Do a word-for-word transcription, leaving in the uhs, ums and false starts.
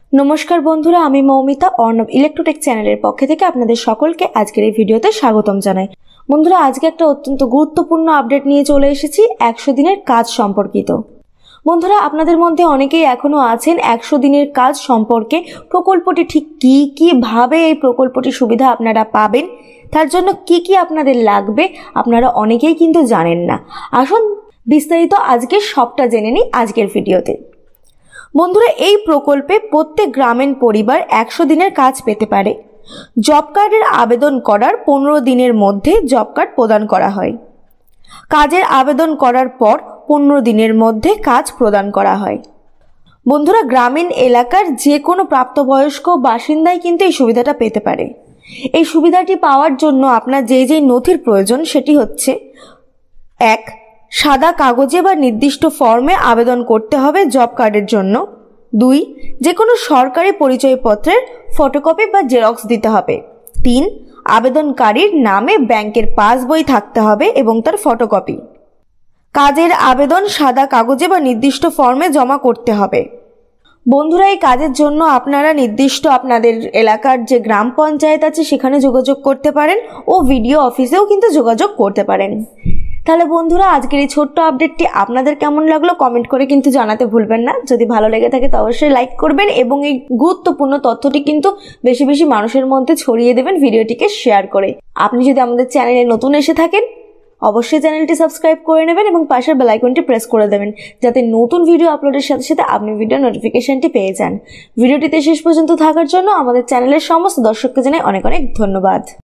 नमस्कार बंधुरा आमी मौमिता अर्णव इलेक्ट्रोटेक चैनल पक्ष থেকে আপনাদের সকলকে আজকের এই ভিডিওতে স্বাগতম জানাই। বন্ধুরা আজকে একটা অত্যন্ত গুরুত্বপূর্ণ আপডেট নিয়ে চলে এসেছি একশো দিনের কাজ সম্পর্কিত। বন্ধুরা আপনাদের মধ্যে অনেকেই এখনো আছেন একশো দিনের কাজ সম্পর্কে প্রকল্পটি ঠিক কি কি ভাবে এই প্রকল্পটির সুবিধা আপনারা পাবেন, তার জন্য কি কি আপনাদের লাগবে আপনারা অনেকেই কিন্তু জানেন না। আসুন বিস্তারিত আজকে সবটা জেনে নিই আজকের ভিডিওতে। বন্ধুরা এই প্রকল্পে প্রত্যেক গ্রামীণ পরিবার একশো দিনের কাজ পেতে পারে। জব কার্ডের আবেদন করার পনেরো দিনের মধ্যে জব কার্ড প্রদান করা হয়। কাজের আবেদন করার পর পনেরো দিনের মধ্যে কাজ প্রদান করা হয়। বন্ধুরা গ্রামীণ এলাকার যে কোনো প্রাপ্তবয়স্ক বাসিন্দাই কিন্তু এই সুবিধাটা পেতে পারে। এই সুবিধাটি পাওয়ার জন্য আপনার যে যে নথির প্রয়োজন সেটি হচ্ছে, এক, সাদা কাগজে বা নির্দিষ্ট ফর্মে আবেদন করতে হবে জব কার্ডের জন্য। দুই, যে কোনো সরকারি পরিচয়পত্রের ফটোকপি বা জেরক্স দিতে হবে। তিন, আবেদনকারীর নামে ব্যাংকের পাসবই থাকতে হবে এবং তার ফটোকপি। কাজের আবেদন সাদা কাগজে বা নির্দিষ্ট ফর্মে জমা করতে হবে। বন্ধুরা এই কাজের জন্য আপনারা নির্দিষ্ট আপনাদের এলাকার যে গ্রাম পঞ্চায়েত আছে সেখানে যোগাযোগ করতে পারেন ও ভিডিও অফিসেও কিন্তু যোগাযোগ করতে পারেন। তাহলে বন্ধুরা আজকের এই ছোট্ট আপডেটটি আপনাদের কেমন লাগলো কমেন্ট করে কিন্তু জানাতে ভুলবেন না। যদি ভালো লেগে থাকে তো অবশ্যই লাইক করবেন এবং এই গুরুত্বপূর্ণ তথ্যটি কিন্তু বেশি বেশি মানুষের মধ্যে ছড়িয়ে দেবেন ভিডিওটিকে শেয়ার করে। আপনি যদি আমাদের চ্যানেলে নতুন এসে থাকেন অবশ্যই চ্যানেলটি সাবস্ক্রাইব করে নেবেন এবং পাশের বেল আইকনটি প্রেস করে দেবেন যাতে নতুন ভিডিও আপলোডের সাথে সাথে আপনি ভিডিও নোটিফিকেশনটি পেয়ে যান। ভিডিওটিতে শেষ পর্যন্ত থাকার জন্য আমাদের চ্যানেলের সমস্ত দর্শককে জানাই অনেক অনেক ধন্যবাদ।